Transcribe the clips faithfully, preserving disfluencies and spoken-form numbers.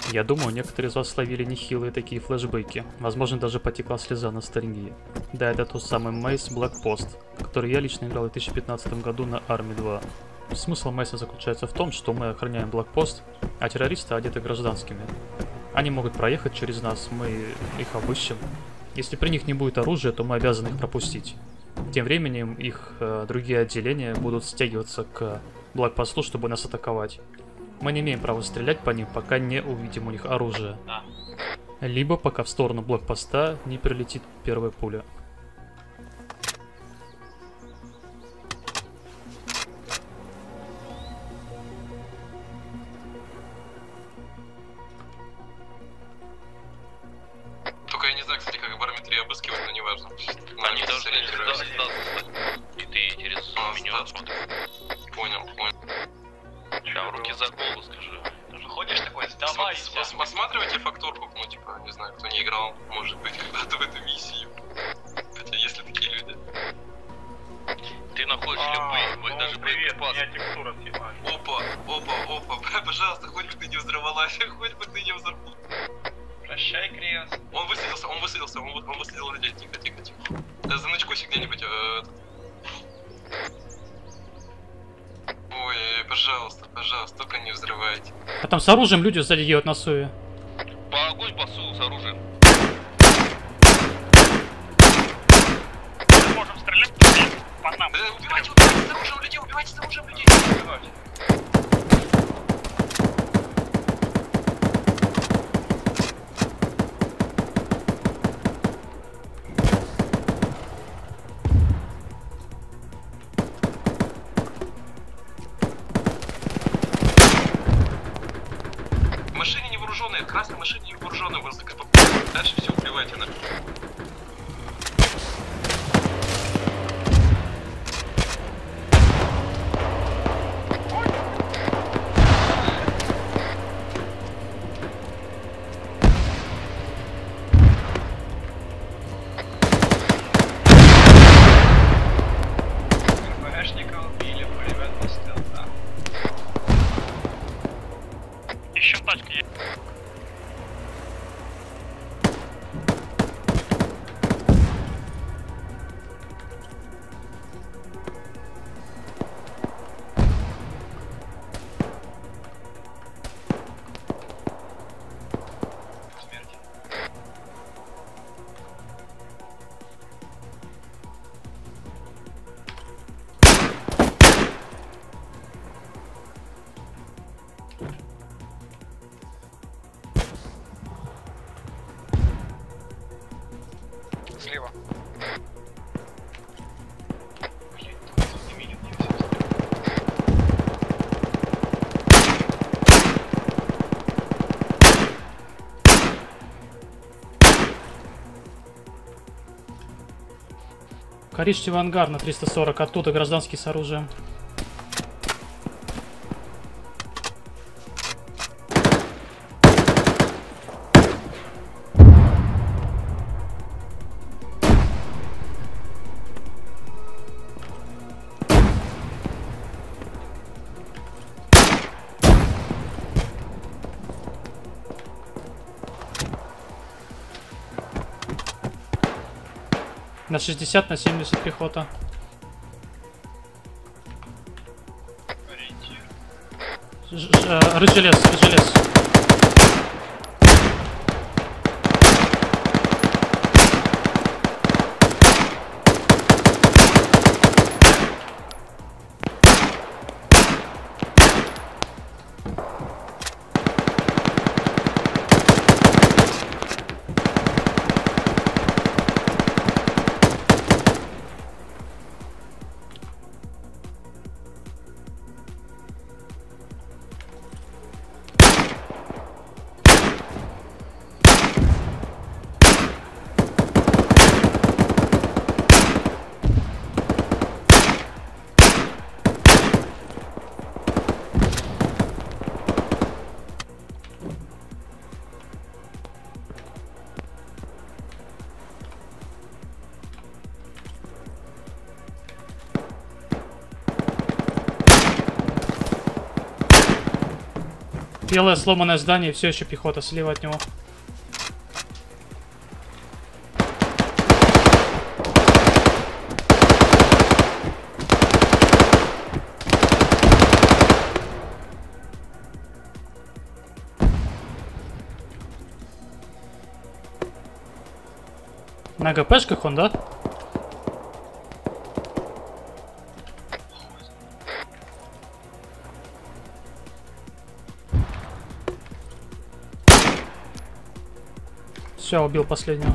Я думаю, некоторые из вас словили нехилые такие флешбеки. Возможно, даже потекла слеза ностальгии. Да, это тот самый Мейс Блэкпост, который я лично играл в две тысячи пятнадцатом году на Арме два. Смысл Мейса заключается в том, что мы охраняем блокпост, а террористы одеты гражданскими. Они могут проехать через нас, мы их обыщем. Если при них не будет оружия, то мы обязаны их пропустить. Тем временем их э, другие отделения будут стягиваться к блокпосту, чтобы нас атаковать. Мы не имеем права стрелять по ним, пока не увидим у них оружие. Либо пока в сторону блокпоста не прилетит первая пуля. Только я не знаю, кстати, как барометрия обыскивать, но неважно. Они должны и ты через меню смотришь. Понял, понял. Сейчас руки за голову скажи. Ходишь такой, сдавайся. Посматривайте фактурку, ну типа, не знаю, кто не играл, может быть, когда-то в эту миссию. Хотя есть ли такие люди? Ты находишь любые, вы даже боеприпасы. Опа, опа, опа, пожалуйста, хоть бы ты не взорвалась, хоть бы ты не взорвалась. Прощай, Крест. Он высадился, он высадился, он, он высадил людей, тихо, тихо, тихо. Да заночкуйся где-нибудь, э, этот. Ой, пожалуйста, пожалуйста, только не взрывайте. А там с оружием люди сзади едут на Суе. По огонь посыл с оружием. Мы можем стрелять по нам. Да, убивайте, убивайте с оружием людей, убивайте с оружием людей. Убивайте. Машине невооруженные, красной машине невооруженные, возле КПП. Дальше все убивайте на. КПшника убили, пулеметный стел, да. Еще тачки есть. Слева. Коричневый ангар на триста сорок, оттуда гражданский с оружием. На шестьдесят, на семьдесят пехота. Ж -ж -ж рыжелес, рыжелес. Белое сломанное здание, все еще пехота слева от него. На ГПшках он, да? Все, убил последнего.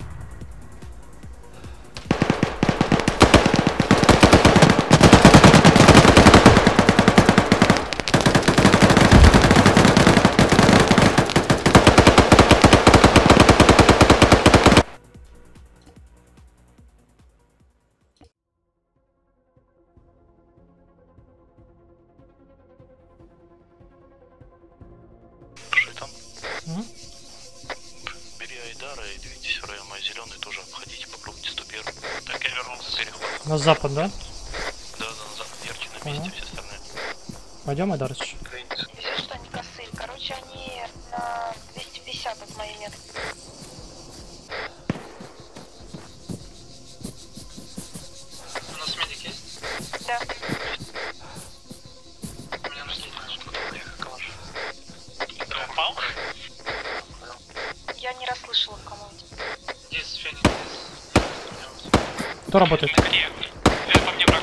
Что там? М? Бери Айдара и двигайтесь в район моей зеленый, тоже обходите, попробуйте сто первый. Так, я вернулся с перехода. На запад, да? Да, да, на запад, ярче на месте, Ага. все остальные. Пойдем, Айдарыч. Если что, они косые. Короче, они на двести пятьдесят от моей метки. У нас медик есть? Да. Мне нужно куда поехать, калаш. Ты упал? Я не расслышала в команде. Здесь феник, здесь. Кто работает? Где? Я по мне враг.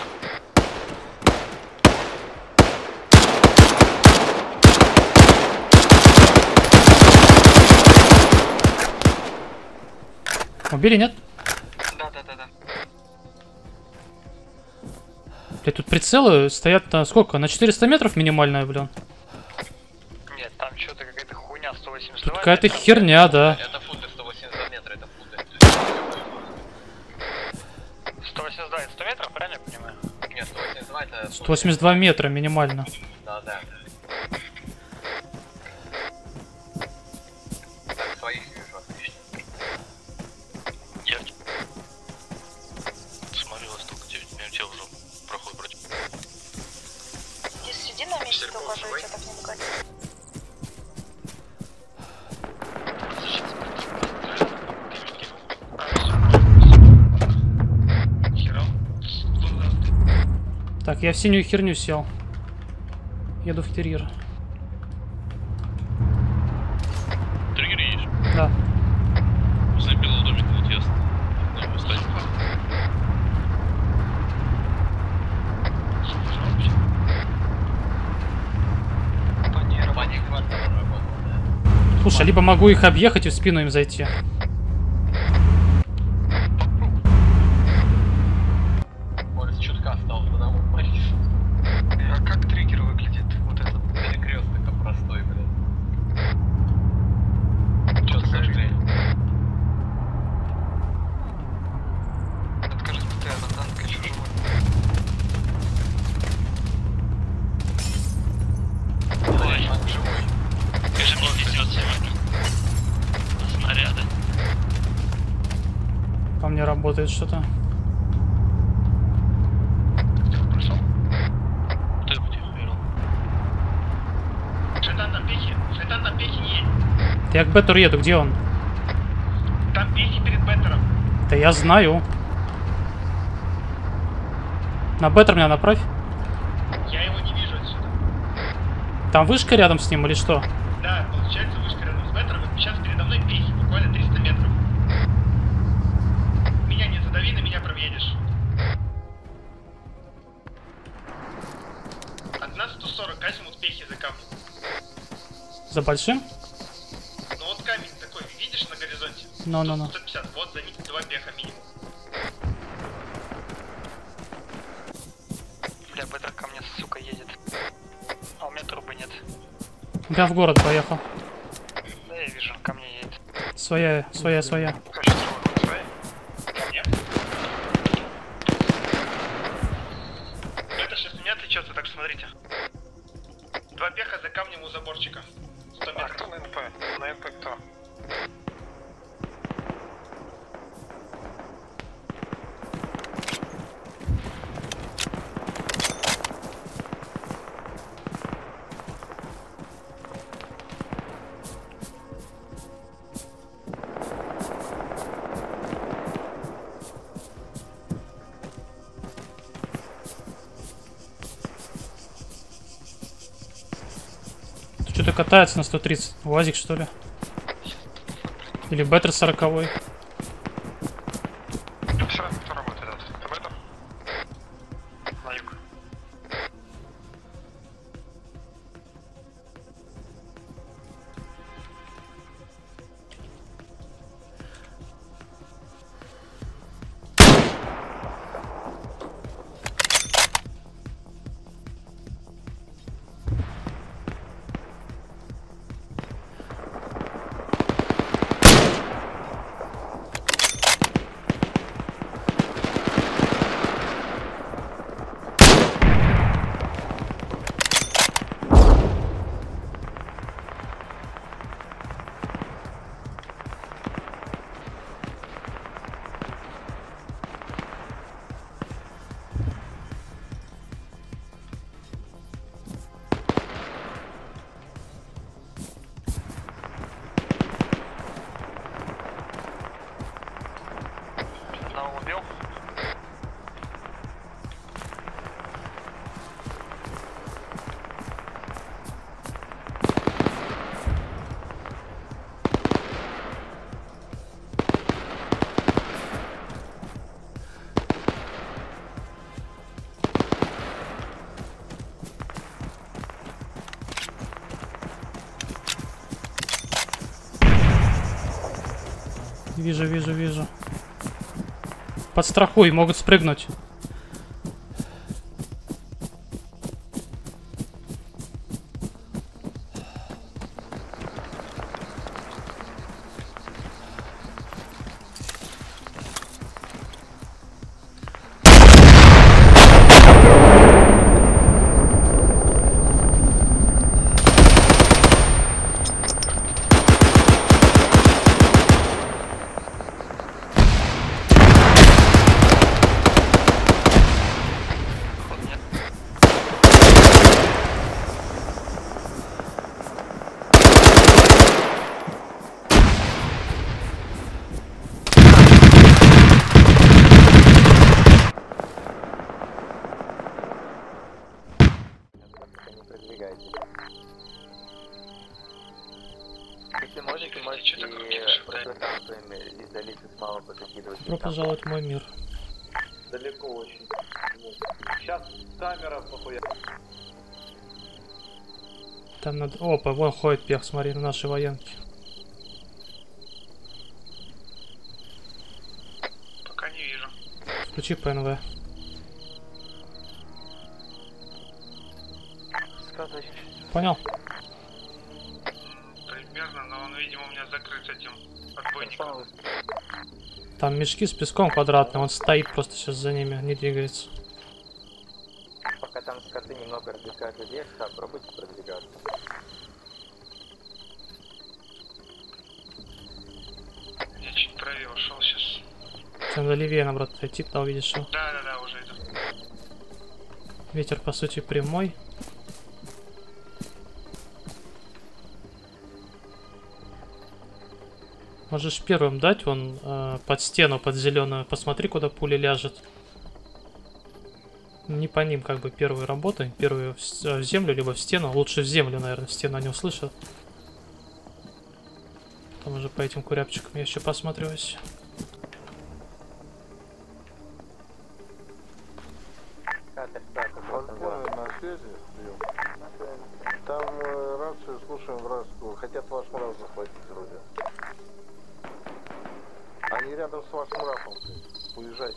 Убили, нет? Да, да, да, да. Блядь, тут прицелы стоят на сколько? На четыреста метров минимальная, блин. Нет, там что-то какая-то хуйня сто восемьдесят Тут два. какая-то херня, да. Это фунты сто восемьдесят два метра, это фунты. сто восемьдесят два это сто метров, правильно я понимаю? Нет, сто восемьдесят два это... сто восемьдесят два метра минимально. Да, да. Так, своих вижу, отлично. Я смотрел, только девять минут, я уже проходит против. Здесь сиди на месте, только уже у тебя так не догонит. Так, я в синюю херню сел. Еду в терьер. Триггер едешь? Да. Запилил домик на тест. На стадии. Паник квартал работал, да. Слушай, либо могу их объехать и в спину им зайти. Борис чутка остался, потому что А как триггер выглядит? Вот этот. перекресток там простой, блин. Чё скажи? Откажет ПТ, а танк еще живой. Ой, он живой. Скажи мне, несет сегодня. Снаряды. По мне работает что-то. Прошел. Ты где, Эрл? Шайтан там пехи. Шайтан там пехи не едет. Я к Беттеру еду, где он? Там пехи перед Беттером. Да я знаю. На Беттер меня направь. Я его не вижу отсюда. Там вышка рядом с ним или что? Да, получается вышка рядом с Беттером. Вот сейчас передо мной пехи, буквально триста метров. Меня не задави, на меня проедешь. От нас сто сорок, азимут пехи за камнем. За большим? Ну вот камень такой, видишь на горизонте? Ну-ну-ну. сто пятьдесят, вот за ним два пеха минимум. Бля, Беттер ко мне, сука, едет. А у меня трубы нет. Я в город поехал. Да, я вижу, ко мне едет. Своя, своя, своя. Хочешь трубы свои? Ко мне? Беттер сейчас меня отвлечется, так что смотрите. Два пеха за камнем у заборчика. сто метров. А кто на МП? На МП кто? катается на сто тридцать. УАЗик, что ли? Или Беттер сороковой. Сразу кто работает этот? Беттер? На юг. Одного убил. Вижу, вижу, вижу. Подстрахуй, могут спрыгнуть. Если можете, можете противотанковыми издалека снова позакидывать. Добро пожаловать в мой мир. Далеко очень. Сейчас камера похуя. Там надо... Опа, вон ходит пех, смотри, на нашей военке. Пока не вижу. Включи ПНВ. Сказать. Понял? Примерно, но он, видимо, у меня закрыт этим отбойником. Там мешки с песком квадратные, он стоит просто сейчас за ними, не двигается. Пока там скоты немного развлекаются вверх, попробуйте продвигаться. Я чуть правее ушел сейчас. Чем надо левее, наоборот, идти, туда увидишь его. Да, да, да, уже иду. Ветер, по сути, прямой. Можешь первым дать, вон э, под стену, под зеленую. Посмотри, куда пуля ляжет. Не по ним, как бы, первые работай. Первые в, в землю, либо в стену. Лучше в землю, наверное, в стену они услышат. Потом уже по этим куряпчикам я еще посмотрюсь. На связи, там э, рацию слушаем вражескую. Хотят ваш мрав захватить вроде. Они рядом с вашим рафом. Уезжайте.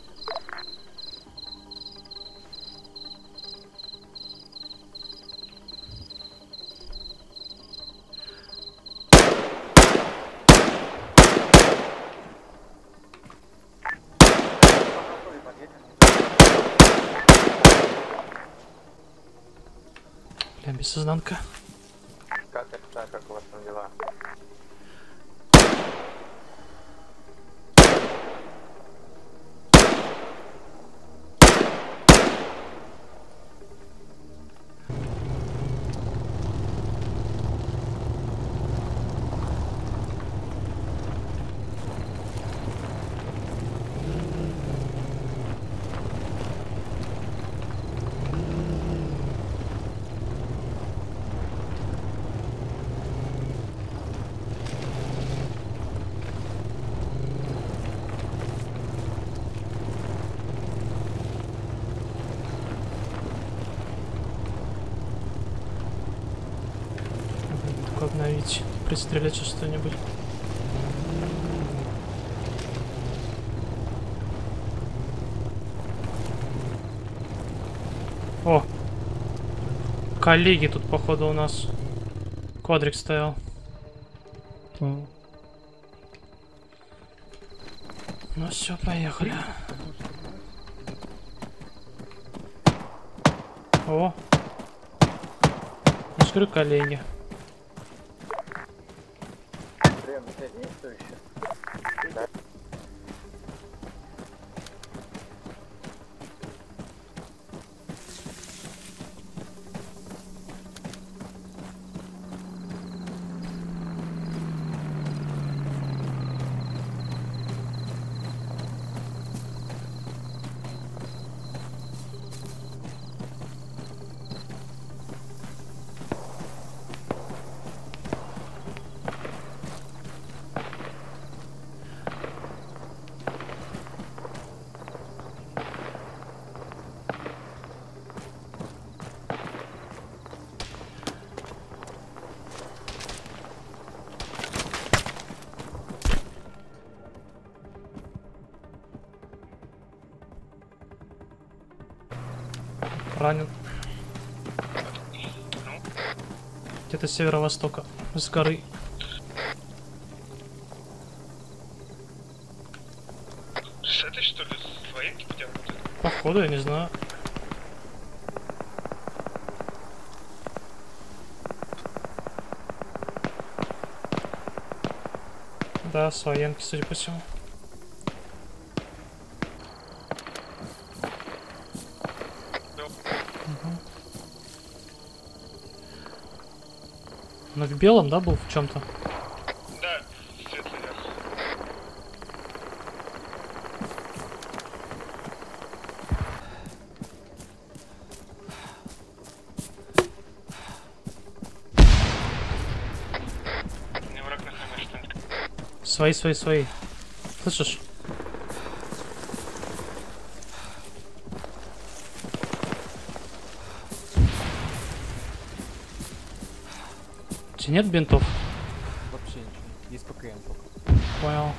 Бля, без изнанка. Как это, как у вас там дела? стрелять что-нибудь. О! Коллеги тут, походу, у нас. Квадрик стоял. О, Ну все, поехали. О! Ну, скажу, коллеги. Прием на связь действующий. Да. Ранен. Где-то с северо-востока. С горы. С этой, что ли, с военки потянуты? Походу, я не знаю. Да, с военки, судя по всему. Но в белом, да, был в чем-то? Да, светлый верх. Не враг на хаммер что-нибудь. Свои, свои, свои. Слышишь? Че, нет бинтов? вообще ничего. Есть ПКМ только. Понял.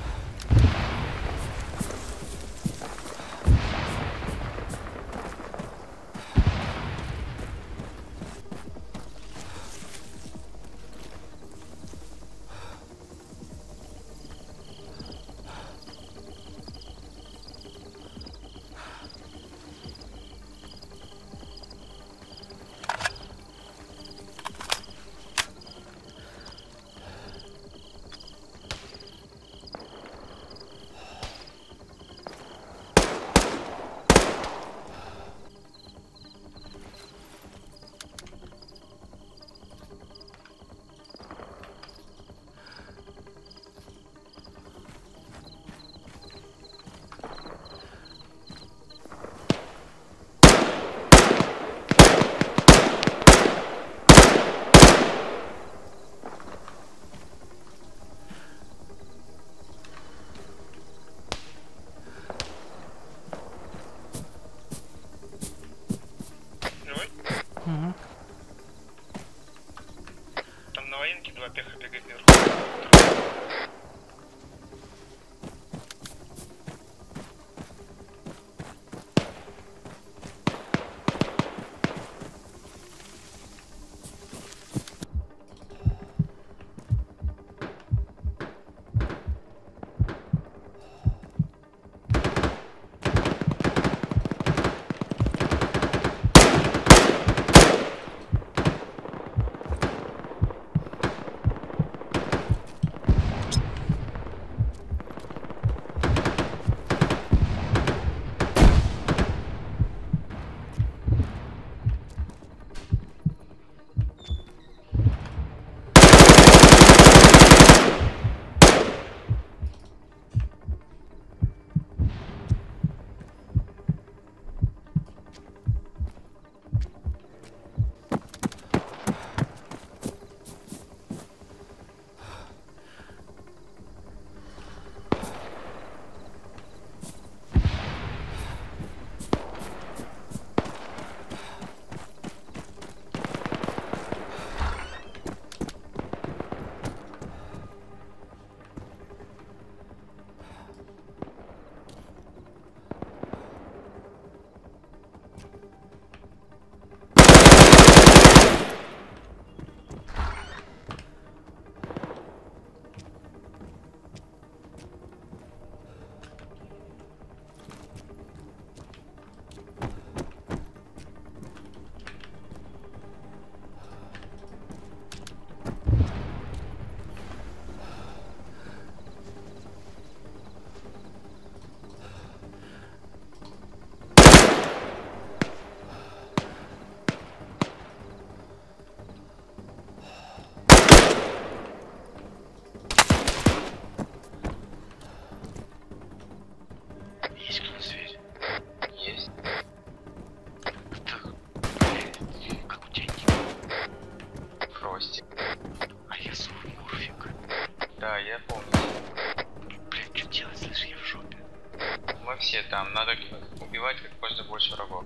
Да, я помню. Блин, что делать, слышь, я в жопе. Мы все там, надо убивать как можно больше врагов.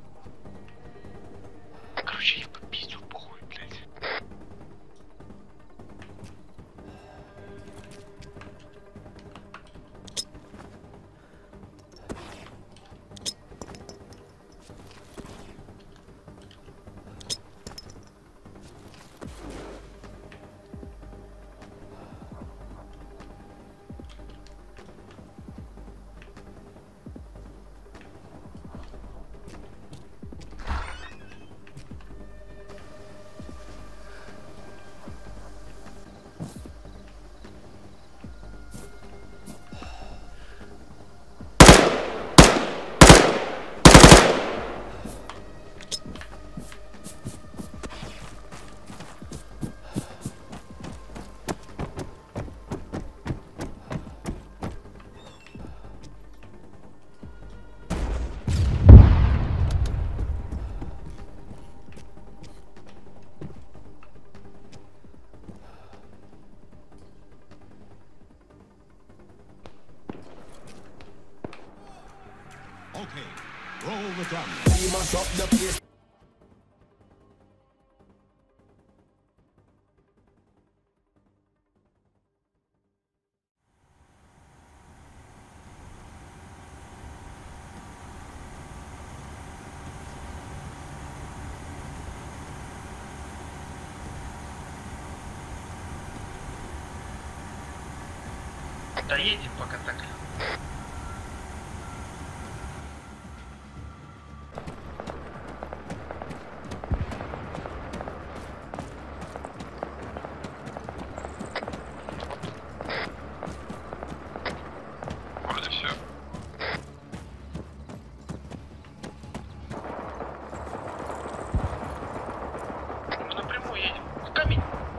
Короче, я попиздил, похуй, блядь. Доедем пока так. Вроде все. Мы напрямую едем. В камень.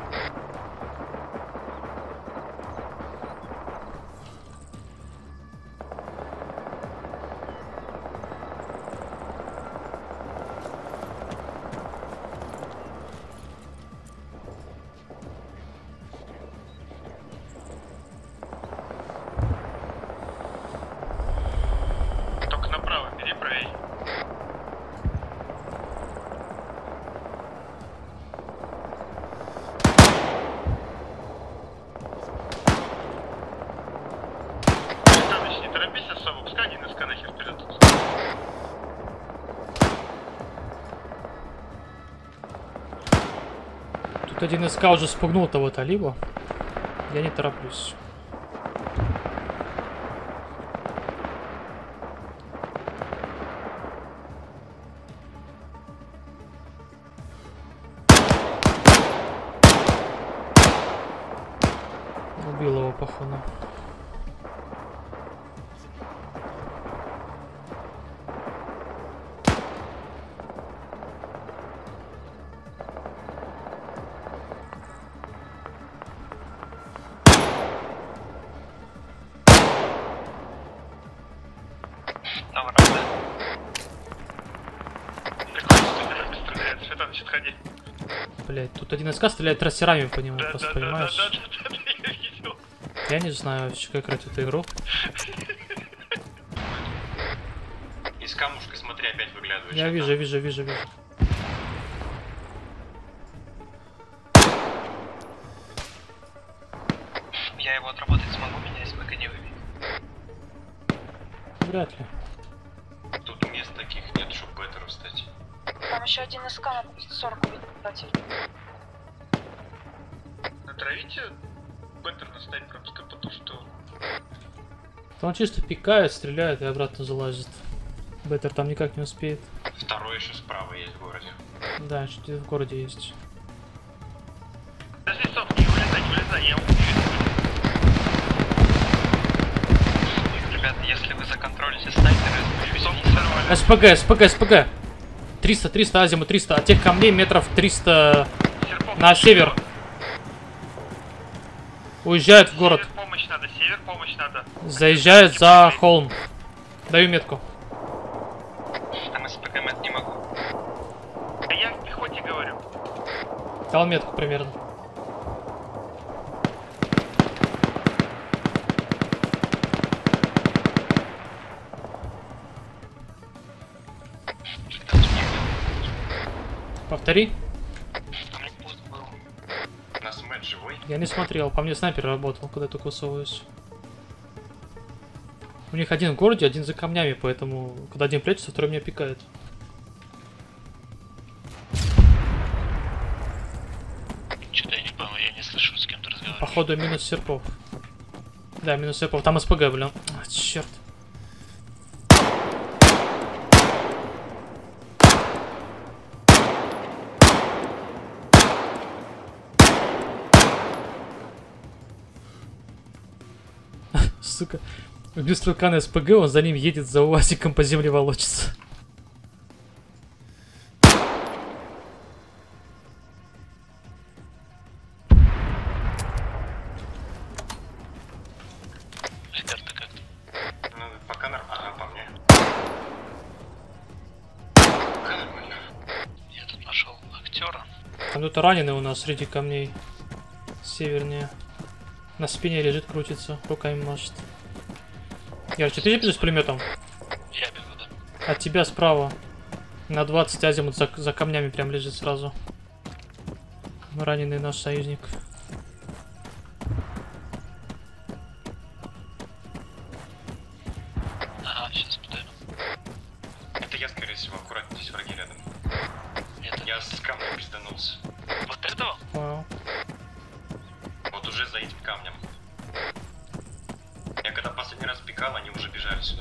Только направо, бери правее. Станыч, не торопись особо, пускай один СК нахер вперед. Тут один СК уже спугнул того талиба. Я не тороплюсь. Убил его, походу. Там рада. Такой стреляет, стреляет. Что там, значит, ходи. Блять, тут один СК стреляет трассерами по нему, Да, просто да, да, да, понимаешь? да, да, да, я видел. Я не знаю вообще, как играть в эту игру. Из камушка, смотри, опять выглядывает. Я вижу, вижу, вижу, вижу. Я его отработать смогу, меня из ПК не выбить. Вряд ли. Тут мест таких нет, чтобы беттеру встать. Там еще один СК на триста сорок убить против. Натравите беттер на снайпера, потому что... Он чисто пикает, стреляет и обратно залазит. Беттер там никак не успеет. Второй еще справа есть в городе. Да, еще где-то в городе есть. Подожди, Соф, не вылезай, не вылезай, я убью. Ребята, если вы законтролите снайпера, Соф, нормально. СПГ, СПГ, СПГ. триста, триста, азимут триста. От тех камней метров триста Серпов, на север. Уезжают в город. Север помощь надо, север помощь надо. Заезжают за холм. Даю метку. там СПГ мет не могу. А я к пехоте говорю. Дал метку примерно. Повтори. У нас Мэтт живой. Я не смотрел, по мне снайпер работал, когда я только высовываюсь. У них один в городе, один за камнями, поэтому когда один прячется, второй меня пикает. Что-то я не понял, я не слышу, с кем ты разговариваешь. Походу минус серпов. Да, минус серпов. Там СПГ, блин. А, черт. Сука. Убил стрелка на СПГ, он за ним едет, за УАЗиком по земле волочится. Эдгар, ты как? Ну, пока нормально, по мне. Пока нормально. Я тут нашел актера. Там кто-то раненый у нас среди камней. Севернее. На спине лежит, крутится, руками машет. Ярче, ты бежишь с пулеметом? Я бегу, да. От тебя справа. На двадцать азимут за, за камнями прям лежит сразу. Раненый наш союзник. Ага, сейчас подойду. Это я, скорее всего, аккуратно, здесь враги рядом. Это Я с камнем пизданулся. вот этого? Понял. Вот уже за этим камнем. Я когда последний раз пикал, они уже бежали сюда.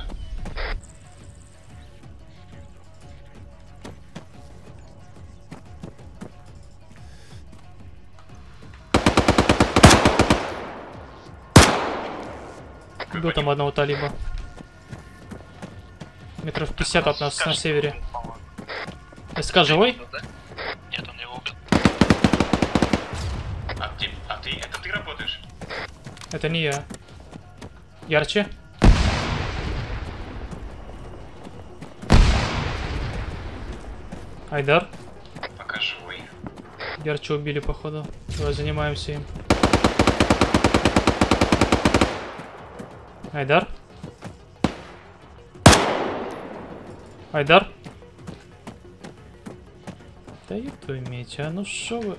Убил там одного талиба. Метров пятьдесят от нас на севере. СК живой? Нет, он его убил. А ты, а ты, это ты работаешь? Это не я. Ярче. Айдар. Пока живой. Ярче убили, походу. Давай занимаемся им. Айдар. Айдар. Да ёб твою медь, а ну шо вы...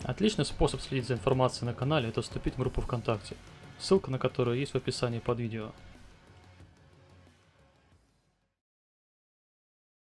Отличный способ следить за информацией на канале – это вступить в группу ВКонтакте, ссылка на которую есть в описании под видео.